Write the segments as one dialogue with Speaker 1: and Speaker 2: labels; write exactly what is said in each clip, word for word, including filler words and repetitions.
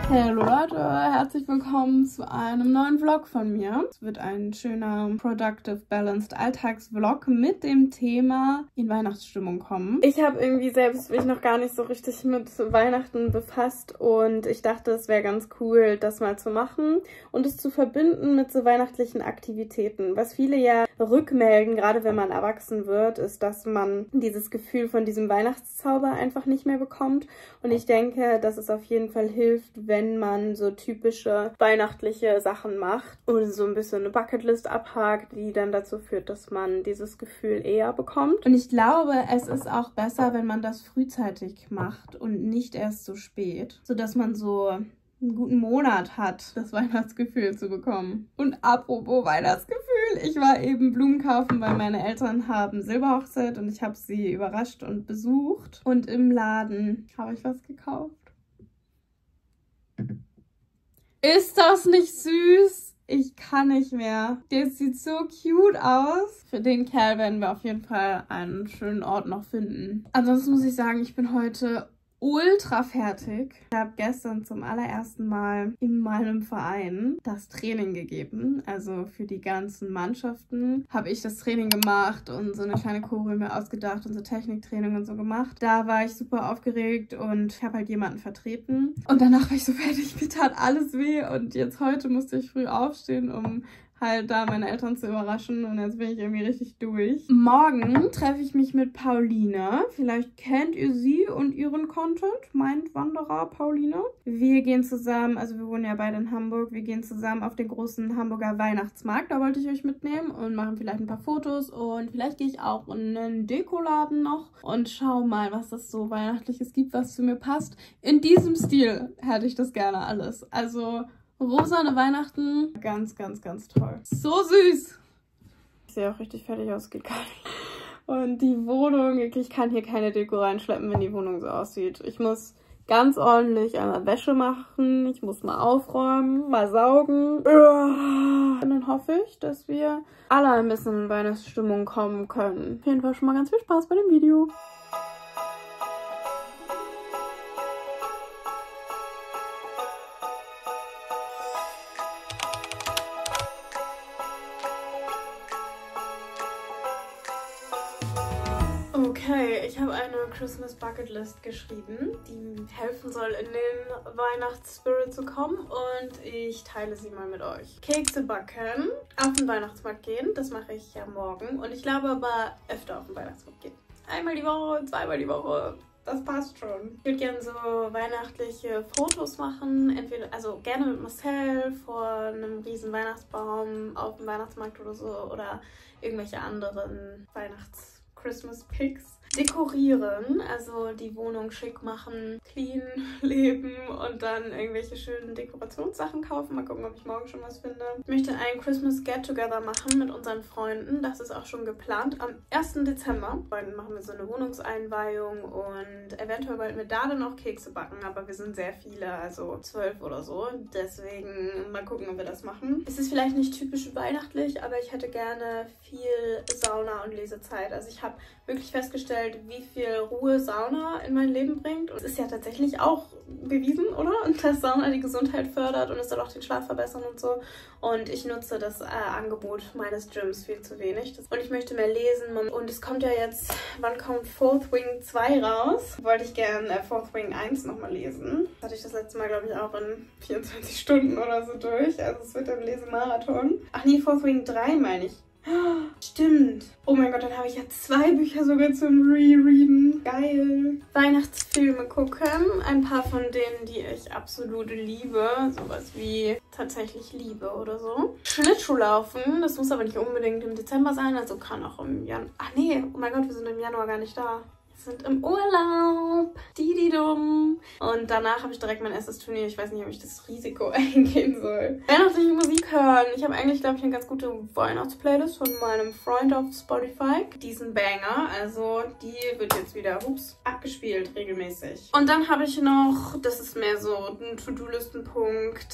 Speaker 1: Hallo Leute, herzlich willkommen zu einem neuen Vlog von mir. Es wird ein schöner Productive Balanced Alltagsvlog mit dem Thema in Weihnachtsstimmung kommen. Ich habe irgendwie selbst mich noch gar nicht so richtig mit Weihnachten befasst und ich dachte, es wäre ganz cool, das mal zu machen und es zu verbinden mit so weihnachtlichen Aktivitäten. Was viele ja rückmelden, gerade wenn man erwachsen wird, ist, dass man dieses Gefühl von diesem Weihnachtszauber einfach nicht mehr bekommt. Und ich denke, dass es auf jeden Fall hilft, wenn man so typische weihnachtliche Sachen macht und so ein bisschen eine Bucketlist abhakt, die dann dazu führt, dass man dieses Gefühl eher bekommt. Und ich glaube, es ist auch besser, wenn man das frühzeitig macht und nicht erst so spät, sodass man so einen guten Monat hat, das Weihnachtsgefühl zu bekommen. Und apropos Weihnachtsgefühl, ich war eben Blumen kaufen, weil meine Eltern haben Silberhochzeit und ich habe sie überrascht und besucht. Und im Laden habe ich was gekauft. Ist das nicht süß? Ich kann nicht mehr. Der sieht so cute aus. Für den Kerl werden wir auf jeden Fall einen schönen Ort noch finden. Ansonsten muss ich sagen, ich bin heute ultra fertig. Ich habe gestern zum allerersten Mal in meinem Verein das Training gegeben. Also für die ganzen Mannschaften habe ich das Training gemacht und so eine kleine Choreo mir ausgedacht und so Techniktraining und so gemacht. Da war ich super aufgeregt und ich habe halt jemanden vertreten. Und danach war ich so fertig, mir tat alles weh und jetzt heute musste ich früh aufstehen, um halt da meine Eltern zu überraschen und jetzt bin ich irgendwie richtig durch. Morgen treffe ich mich mit Pauline. Vielleicht kennt ihr sie und ihren Content. Mindwanderer Pauline. Wir gehen zusammen, also wir wohnen ja beide in Hamburg, wir gehen zusammen auf den großen Hamburger Weihnachtsmarkt. Da wollte ich euch mitnehmen und machen vielleicht ein paar Fotos und vielleicht gehe ich auch in einen Dekoladen noch und schau mal, was es so Weihnachtliches gibt, was zu mir passt. In diesem Stil hätte ich das gerne alles. Also rosane Weihnachten, ganz, ganz, ganz toll. So süß. Ich sehe auch richtig fertig aus, geht gar nicht. Und die Wohnung, ich kann hier keine Deko reinschleppen, wenn die Wohnung so aussieht. Ich muss ganz ordentlich einmal Wäsche machen, ich muss mal aufräumen, mal saugen. Und dann hoffe ich, dass wir alle ein bisschen in Weihnachtsstimmung kommen können. Auf jeden Fall schon mal ganz viel Spaß bei dem Video. Okay, ich habe eine Christmas Bucket List geschrieben, die helfen soll, in den Weihnachtsspirit zu kommen und ich teile sie mal mit euch. Kekse backen, auf den Weihnachtsmarkt gehen, das mache ich ja morgen und ich glaube aber öfter auf den Weihnachtsmarkt gehen. Einmal die Woche, zweimal die Woche, das passt schon. Ich würde gerne so weihnachtliche Fotos machen, entweder, also gerne mit Marcel vor einem riesen Weihnachtsbaum auf dem Weihnachtsmarkt oder so oder irgendwelche anderen Weihnachts- Christmas Pics. Dekorieren, also die Wohnung schick machen, clean leben und dann irgendwelche schönen Dekorationssachen kaufen. Mal gucken, ob ich morgen schon was finde. Ich möchte ein Christmas Get-Together machen mit unseren Freunden. Das ist auch schon geplant. Am ersten Dezember dann machen wir so eine Wohnungseinweihung und eventuell wollten wir da dann auch Kekse backen, aber wir sind sehr viele, also zwölf oder so. Deswegen mal gucken, ob wir das machen. Es ist vielleicht nicht typisch weihnachtlich, aber ich hätte gerne viel Sauna und Lesezeit. Also ich habe wirklich festgestellt, wie viel Ruhe Sauna in mein Leben bringt. Und es ist ja tatsächlich auch bewiesen, oder? Und dass Sauna die Gesundheit fördert und es soll auch den Schlaf verbessern und so. Und ich nutze das äh, Angebot meines Gyms viel zu wenig. Das, und ich möchte mehr lesen. Und es kommt ja jetzt, wann kommt Fourth Wing zwei raus? Wollte ich gerne äh, Fourth Wing eins nochmal lesen. Das hatte ich das letzte Mal, glaube ich, auch in vierundzwanzig Stunden oder so durch. Also es wird ein Lesemarathon. Ach nee, Fourth Wing drei meine ich. Stimmt. Oh mein Gott, dann habe ich ja zwei Bücher sogar zum Rereaden. Geil. Weihnachtsfilme gucken. Ein paar von denen, die ich absolut liebe. Sowas wie tatsächlich Liebe oder so. Schlittschuhlaufen. Das muss aber nicht unbedingt im Dezember sein. Also kann auch im Januar. Ach nee, oh mein Gott, wir sind im Januar gar nicht da. Sind im Urlaub. Didi-dum. Und danach habe ich direkt mein erstes Turnier. Ich weiß nicht, ob ich das Risiko eingehen soll. Weihnachtliche Musik hören. Ich habe eigentlich, glaube ich, eine ganz gute Weihnachtsplaylist von meinem Freund auf Spotify. Diesen Banger. Also die wird jetzt wieder, ups, abgespielt regelmäßig. Und dann habe ich noch, das ist mehr so ein To-Do-Listen-Punkt,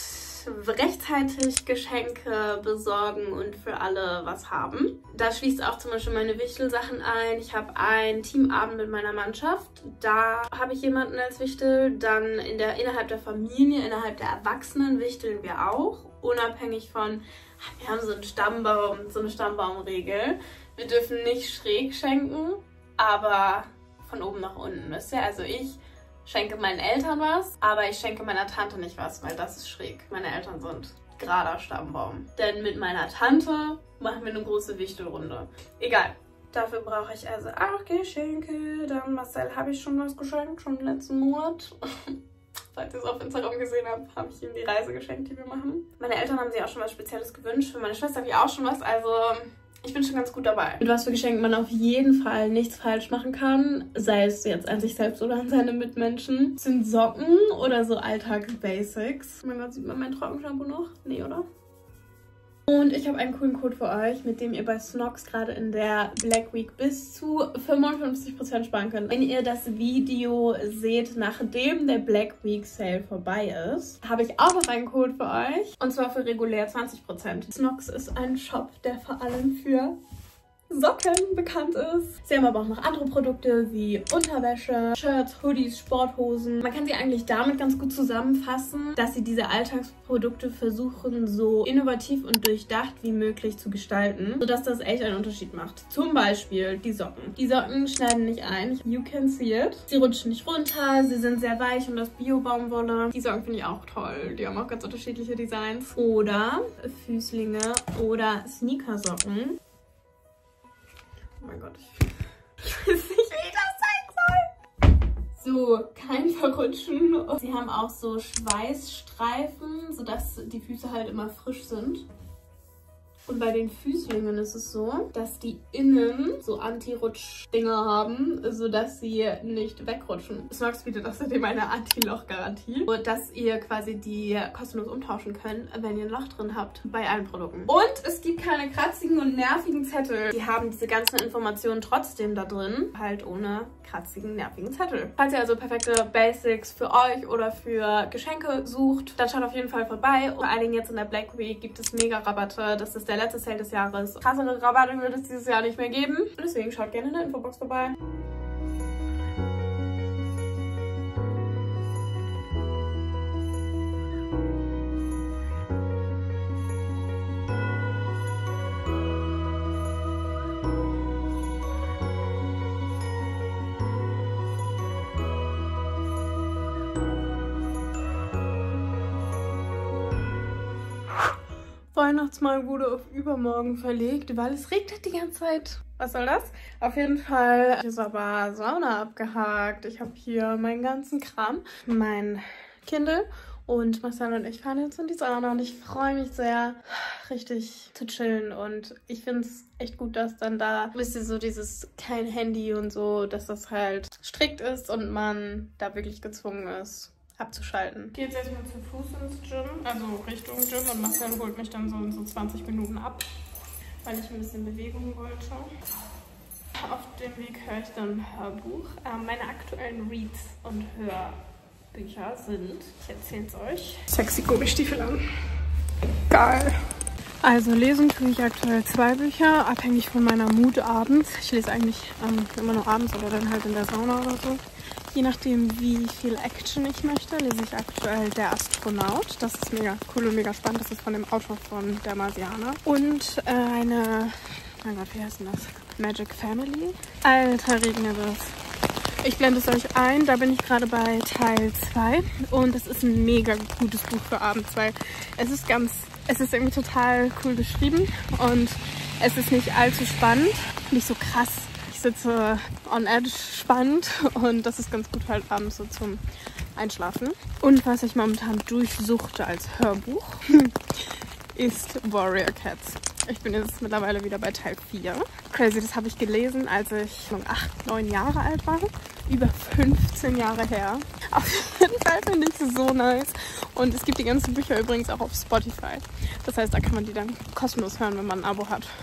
Speaker 1: rechtzeitig Geschenke besorgen und für alle was haben. Da schließt auch zum Beispiel meine Wichtelsachen ein. Ich habe einen Teamabend mit meiner Mannschaft. Da habe ich jemanden als Wichtel. Dann in der, innerhalb der Familie, innerhalb der Erwachsenen wichteln wir auch. Unabhängig von, wir haben so einen Stammbaum, so eine Stammbaumregel. Wir dürfen nicht schräg schenken, aber von oben nach unten, wisst ihr? Also ich schenke meinen Eltern was, aber ich schenke meiner Tante nicht was, weil das ist schräg. Meine Eltern sind gerader Stammbaum. Denn mit meiner Tante machen wir eine große Wichtelrunde. Egal. Dafür brauche ich also auch Geschenke. Dann Marcel habe ich schon was geschenkt, schon letzten Monat. Falls ihr es auf Instagram gesehen habt, habe ich ihm die Reise geschenkt, die wir machen. Meine Eltern haben sich auch schon was Spezielles gewünscht. Für meine Schwester habe ich auch schon was, also ich bin schon ganz gut dabei. Mit was für Geschenken man auf jeden Fall nichts falsch machen kann, sei es jetzt an sich selbst oder an seine Mitmenschen, sind Socken oder so Alltags-Basics. Oh mein Gott, sieht man mein Trockenshampoo noch? Nee, oder? Und ich habe einen coolen Code für euch, mit dem ihr bei Snox gerade in der Black Week bis zu fünfundfünfzig Prozent sparen könnt. Wenn ihr das Video seht, nachdem der Black Week Sale vorbei ist, habe ich auch noch einen Code für euch. Und zwar für regulär zwanzig Prozent. Snox ist ein Shop, der vor allem für Socken bekannt ist. Sie haben aber auch noch andere Produkte wie Unterwäsche, Shirts, Hoodies, Sporthosen. Man kann sie eigentlich damit ganz gut zusammenfassen, dass sie diese Alltagsprodukte versuchen, so innovativ und durchdacht wie möglich zu gestalten, sodass das echt einen Unterschied macht. Zum Beispiel die Socken. Die Socken schneiden nicht ein. You can see it. Sie rutschen nicht runter, sie sind sehr weich und aus Bio-Baumwolle. Die Socken finde ich auch toll. Die haben auch ganz unterschiedliche Designs. Oder Füßlinge oder Sneakersocken. Oh mein Gott, ich weiß nicht, wie das sein soll. So, kein Verrutschen. Sie haben auch so Schweißstreifen, sodass die Füße halt immer frisch sind. Und bei den Füßlingen ist es so, dass die innen so Anti-Rutsch-Dinger haben, sodass sie nicht wegrutschen. Snox bietet außerdem eine Anti-Loch-Garantie, und dass ihr quasi die kostenlos umtauschen könnt, wenn ihr ein Loch drin habt, bei allen Produkten. Und es gibt keine kratzigen und nervigen Zettel. Die haben diese ganzen Informationen trotzdem da drin, halt ohne kratzigen, nervigen Zettel. Falls ihr also perfekte Basics für euch oder für Geschenke sucht, dann schaut auf jeden Fall vorbei. Und vor allen Dingen jetzt in der Black Week gibt es mega Rabatte. Das ist der letzte Sale des Jahres. Krassere Rabatte wird es dieses Jahr nicht mehr geben. Und deswegen schaut gerne in der Infobox vorbei. Weihnachtsmahl wurde auf übermorgen verlegt, weil es regnet die ganze Zeit. Was soll das? Auf jeden Fall ist aber Sauna abgehakt. Ich habe hier meinen ganzen Kram, mein Kindle, und Marcel und ich fahren jetzt in die Sauna und ich freue mich sehr, richtig zu chillen. Und ich finde es echt gut, dass dann da, wisst ihr, so dieses kein Handy und so, dass das halt strikt ist und man da wirklich gezwungen ist, abzuschalten. Ich gehe jetzt erstmal zu Fuß ins Gym, also Richtung Gym, und Marcel holt mich dann so in so zwanzig Minuten ab, weil ich ein bisschen Bewegung wollte. Auf dem Weg höre ich dann ein Hörbuch. Ähm, meine aktuellen Reads und Hörbücher sind, ich erzähle es euch, sexy Gummistiefel an. Geil. Also lesen tue ich aktuell zwei Bücher, abhängig von meiner Mut abends. Ich lese eigentlich ähm, immer nur abends oder dann halt in der Sauna oder so. Je nachdem, wie viel Action ich möchte, lese ich aktuell Der Astronaut. Das ist mega cool und mega spannend. Das ist von dem Autor von Der Marsianer. Und äh, eine, mein Gott, wie heißt denn das? Magic Family. Alter, regnet es. Ich blende es euch ein. Da bin ich gerade bei Teil zwei. Und es ist ein mega gutes Buch für abends, weil es ist ganz, es ist irgendwie total cool geschrieben. Und es ist nicht allzu spannend, nicht so krass. Sitze on edge spannend, und das ist ganz gut halt abends so zum Einschlafen. Und was ich momentan durchsuchte als Hörbuch ist Warrior Cats. Ich bin jetzt mittlerweile wieder bei Teil vier. Crazy, das habe ich gelesen, als ich acht, neun Jahre alt war. Über fünfzehn Jahre her. Auf jeden Fall finde ich es so nice. Und es gibt die ganzen Bücher übrigens auch auf Spotify. Das heißt, da kann man die dann kostenlos hören, wenn man ein Abo hat.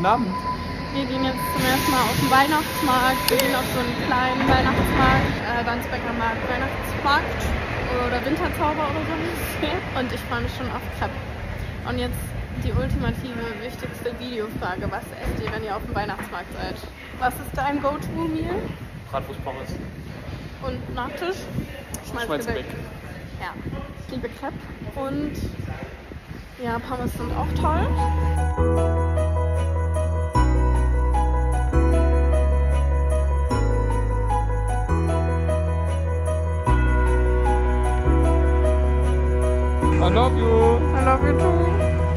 Speaker 2: Guten Abend.
Speaker 1: Wir gehen jetzt zum ersten Mal auf den Weihnachtsmarkt. Wir gehen auf so einen kleinen Weihnachtsmarkt, äh, Wandsbecker Markt, Weihnachtsmarkt oder Winterzauber oder so. Und ich freue mich schon auf Crepe. Und jetzt die ultimative, wichtigste Videofrage. Was esst ihr, wenn ihr auf dem Weihnachtsmarkt seid? Was ist dein Go-To-Meal?
Speaker 2: Bratwurst Pommes.
Speaker 1: Und Nachtisch?
Speaker 2: Schmalzgebäck.
Speaker 1: Ja, ich liebe Crepe. Und ja, Pommes sind auch toll.
Speaker 2: I love you.
Speaker 1: I love you too.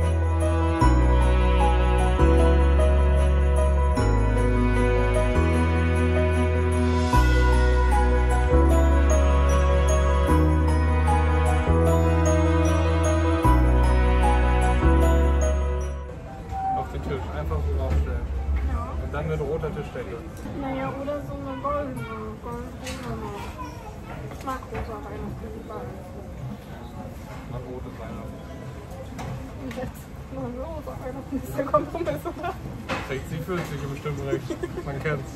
Speaker 2: Auf den Tisch, einfach so aufstellen.
Speaker 1: Ja.
Speaker 2: Und dann mit roter Tischdecke.
Speaker 1: Naja, oder so eine goldene. goldene. Ich mag rosa Weihnachten lieber.
Speaker 2: Mal rotes Weihnachten.
Speaker 1: Und jetzt noch ein rosa Weihnachten ist der Kompromiss, oder?
Speaker 2: sechzig, vierzig bestimmt recht. Man kennt's.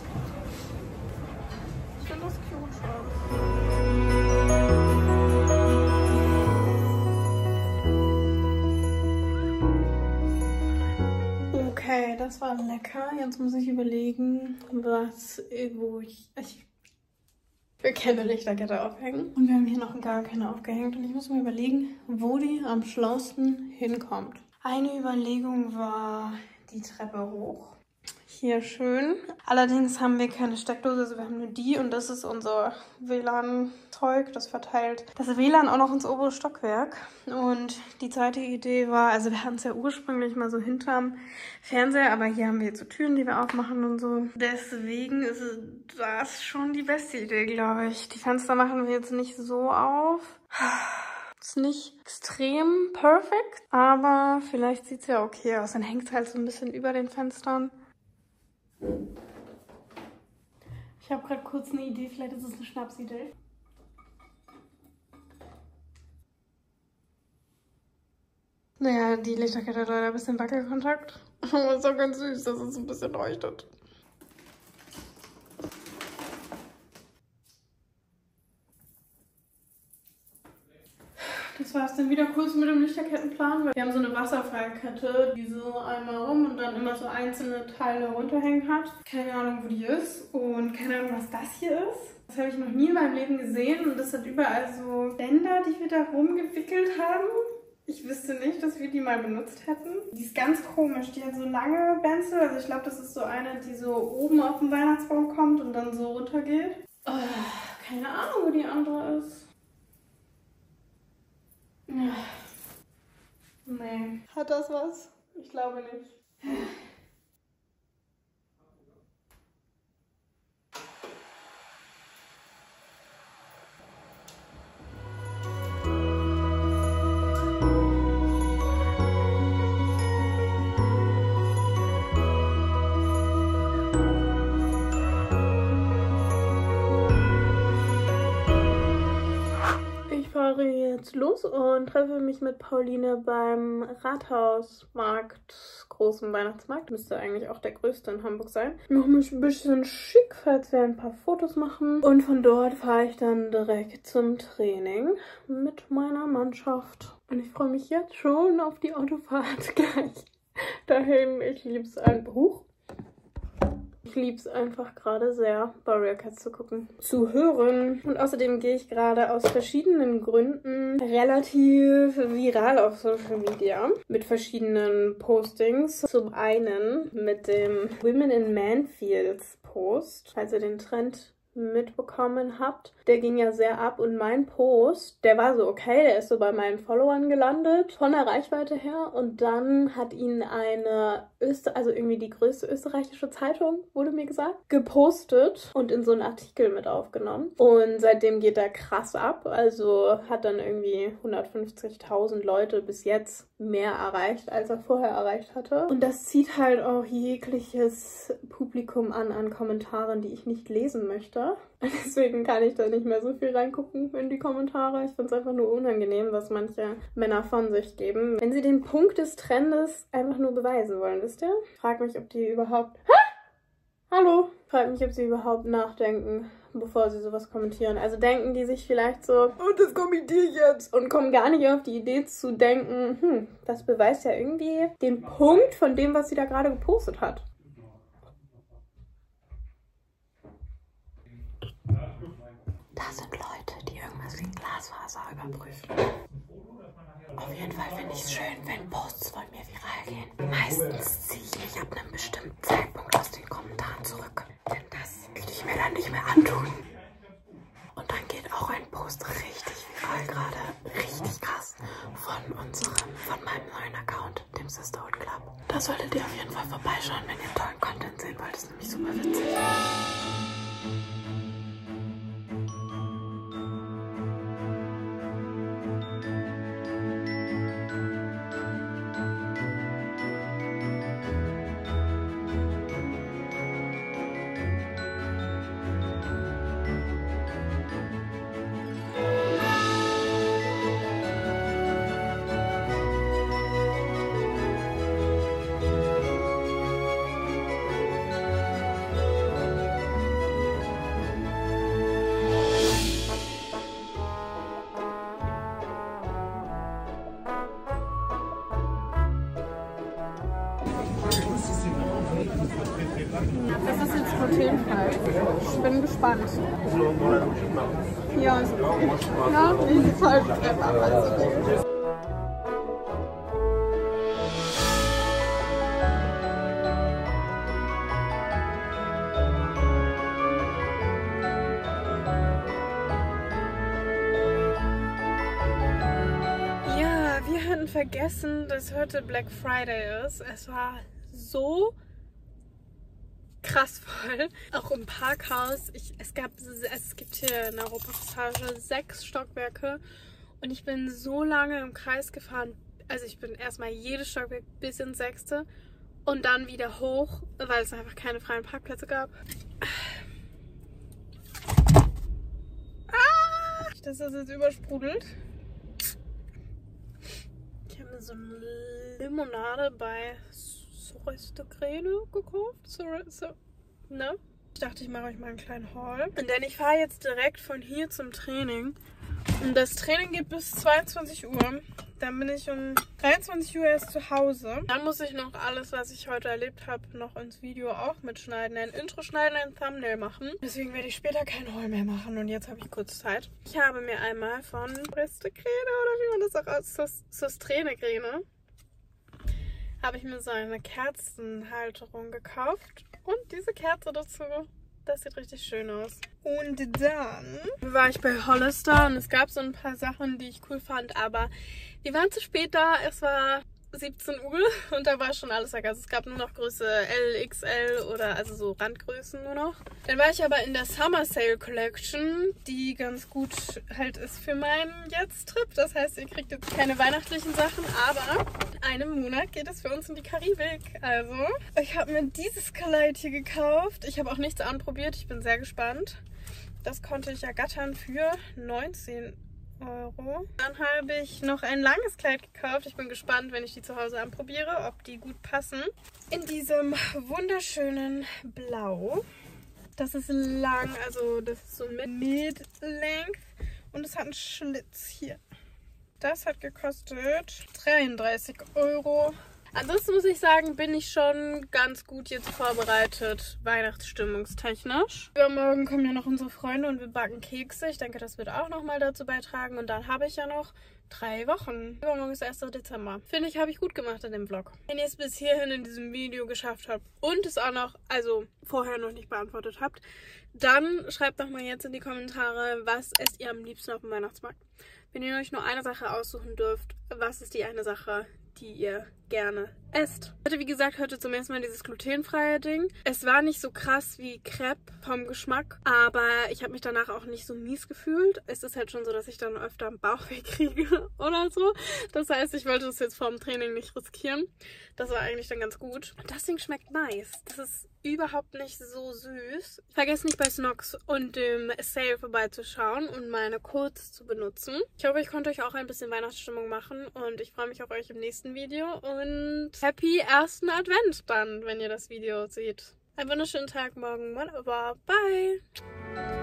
Speaker 1: Ich finde das cute schon. Okay, das war lecker. Jetzt muss ich überlegen, was, wo ich... ich wir können eine Lichterkette aufhängen. Und wir haben hier noch gar keine aufgehängt. Und ich muss mir überlegen, wo die am schlausten hinkommt. Eine Überlegung war die Treppe hoch. Hier schön. Allerdings haben wir keine Steckdose, also wir haben nur die. Und das ist unser W L A N-Zeug. Das verteilt das W L A N auch noch ins obere Stockwerk. Und die zweite Idee war, also wir hatten es ja ursprünglich mal so hinterm Fernseher, aber hier haben wir jetzt so Türen, die wir aufmachen und so. Deswegen ist das schon die beste Idee, glaube ich. Die Fenster machen wir jetzt nicht so auf. Ist nicht extrem perfekt, aber vielleicht sieht es ja okay aus. Dann hängt es halt so ein bisschen über den Fenstern. Ich habe gerade kurz eine Idee, vielleicht ist es eine Schnapsidee. Naja, die Lichterkette hat leider ein bisschen Wackelkontakt. Aber ist auch ganz süß, dass es ein bisschen leuchtet. Das war es dann wieder kurz mit dem Lichterkettenplan, weil wir haben so eine Wasserfallkette, die so einmal rum und dann immer so einzelne Teile runterhängen hat. Keine Ahnung, wo die ist und keine Ahnung, was das hier ist. Das habe ich noch nie in meinem Leben gesehen und das hat überall so Bänder, die wir da rumgewickelt haben. Ich wüsste nicht, dass wir die mal benutzt hätten. Die ist ganz komisch, die hat so lange Bänzel. Also ich glaube, das ist so eine, die so oben auf den Weihnachtsbaum kommt und dann so runtergeht. Oh, keine Ahnung, wo die andere ist. Ja. Nee. Hat das was? Ich glaube nicht. Ich fahre jetzt los und treffe mich mit Pauline beim Rathausmarkt, großen Weihnachtsmarkt. Müsste eigentlich auch der größte in Hamburg sein. Noch ein bisschen schick, falls wir ein paar Fotos machen. Und von dort fahre ich dann direkt zum Training mit meiner Mannschaft. Und ich freue mich jetzt schon auf die Autofahrt gleich dahin. Ich liebe es ein Buch. Ich liebe es einfach gerade sehr, Warrior Cats zu gucken, zu hören. Und außerdem gehe ich gerade aus verschiedenen Gründen relativ viral auf Social Media mit verschiedenen Postings. Zum einen mit dem Women in Manfields Post, falls ihr den Trend mitbekommen habt. Der ging ja sehr ab und mein Post, der war so okay, der ist so bei meinen Followern gelandet, von der Reichweite her und dann hat ihn eine Öster, also irgendwie die größte österreichische Zeitung, wurde mir gesagt, gepostet und in so einen Artikel mit aufgenommen und seitdem geht er krass ab, also hat dann irgendwie hundertfünfzigtausend Leute bis jetzt mehr erreicht, als er vorher erreicht hatte. Und das zieht halt auch jegliches Publikum an, an Kommentaren, die ich nicht lesen möchte. Deswegen kann ich da nicht mehr so viel reingucken in die Kommentare. Ich finde es einfach nur unangenehm, was manche Männer von sich geben. Wenn sie den Punkt des Trendes einfach nur beweisen wollen, wisst ihr? Ich frage mich, ob die überhaupt... Ha! Hallo! Ich frage mich, ob sie überhaupt nachdenken, bevor sie sowas kommentieren. Also denken die sich vielleicht so, und das kommentiere ich jetzt. Und kommen gar nicht auf die Idee zu denken, hm, das beweist ja irgendwie den Punkt von dem, was sie da gerade gepostet hat. Da sind Leute, die irgendwas wie Glasfaser überprüfen. Auf jeden Fall finde ich es schön, wenn Posts von mir viral gehen. Meistens ziehe ich mich ab einem bestimmten Zeitpunkt aus den Kommentaren zurück. Denn das will ich mir dann nicht mehr antun. Und dann geht auch ein Post richtig viral gerade. Richtig krass. Von unserem, von meinem neuen Account, dem Sisterhood Club. Da solltet ihr auf jeden Fall vorbeischauen, wenn ihr tollen Content sehen wollt. Das ist nämlich super witzig. Das ist jetzt glutenfrei. Ich bin gespannt. Ja, ja, die falsche Treppe ab. Ja, wir hatten vergessen, dass heute Black Friday ist. Es war so krass voll. Auch im Parkhaus. Ich, es, gab, es gibt hier in der Europapassage sechs Stockwerke und ich bin so lange im Kreis gefahren. Also ich bin erstmal jedes Stockwerk bis ins sechste und dann wieder hoch, weil es einfach keine freien Parkplätze gab. Ah, dass das jetzt übersprudelt. Ich habe mir so eine Limonade bei Sorreste-Gräne gekauft. So, so, ne? Ich dachte, ich mache euch mal einen kleinen Haul. Denn ich fahre jetzt direkt von hier zum Training. Und das Training geht bis zweiundzwanzig Uhr. Dann bin ich um dreiundzwanzig Uhr erst zu Hause. Dann muss ich noch alles, was ich heute erlebt habe, noch ins Video auch mitschneiden. Ein Intro schneiden, ein Thumbnail machen. Deswegen werde ich später keinen Haul mehr machen. Und jetzt habe ich kurz Zeit. Ich habe mir einmal von Sorreste-Gräne, oder wie man das auch aus, Sorreste-Gräne, habe ich mir so eine Kerzenhalterung gekauft und diese Kerze dazu. Das sieht richtig schön aus. Und dann war ich bei Hollister und es gab so ein paar Sachen, die ich cool fand, aber die waren zu spät da. Es war siebzehn Uhr und da war schon alles weg. Also es gab nur noch Größe L, X L oder also so Randgrößen nur noch. Dann war ich aber in der Summer Sale Collection, die ganz gut halt ist für meinen Jetzt-Trip. Das heißt, ihr kriegt jetzt keine weihnachtlichen Sachen, aber in einem Monat geht es für uns in die Karibik. Also, ich habe mir dieses Kleid hier gekauft. Ich habe auch nichts anprobiert. Ich bin sehr gespannt. Das konnte ich ergattern für neunzehn Euro. Dann habe ich noch ein langes Kleid gekauft. Ich bin gespannt, wenn ich die zu Hause anprobiere, ob die gut passen. In diesem wunderschönen Blau. Das ist lang, also das ist so Mid-Length und es hat einen Schlitz hier. Das hat gekostet dreiunddreißig Euro. Ansonsten muss ich sagen, bin ich schon ganz gut jetzt vorbereitet, weihnachtsstimmungstechnisch. Übermorgen kommen ja noch unsere Freunde und wir backen Kekse. Ich denke, das wird auch nochmal dazu beitragen. Und dann habe ich ja noch drei Wochen. Übermorgen ist erster Dezember. Finde ich, habe ich gut gemacht in dem Vlog. Wenn ihr es bis hierhin in diesem Video geschafft habt und es auch noch, also vorher noch nicht beantwortet habt, dann schreibt doch mal jetzt in die Kommentare, was esst ihr am liebsten auf dem Weihnachtsmarkt. Wenn ihr euch nur eine Sache aussuchen dürft, was ist die eine Sache, die ihr gerne esst. Ich hatte, wie gesagt, heute zum ersten Mal dieses glutenfreie Ding. Es war nicht so krass wie Crepe vom Geschmack, aber ich habe mich danach auch nicht so mies gefühlt. Es ist halt schon so, dass ich dann öfter einen Bauchweh kriege oder so. Das heißt, ich wollte das jetzt vor dem Training nicht riskieren. Das war eigentlich dann ganz gut. Das Ding schmeckt nice. Das ist überhaupt nicht so süß. Vergesst nicht bei Snox und dem Sale vorbeizuschauen und meine Codes zu benutzen. Ich hoffe, ich konnte euch auch ein bisschen Weihnachtsstimmung machen und ich freue mich auf euch im nächsten Video und happy ersten Advent dann, wenn ihr das Video seht. Einen wunderschönen Tag, morgen, whatever. Bye!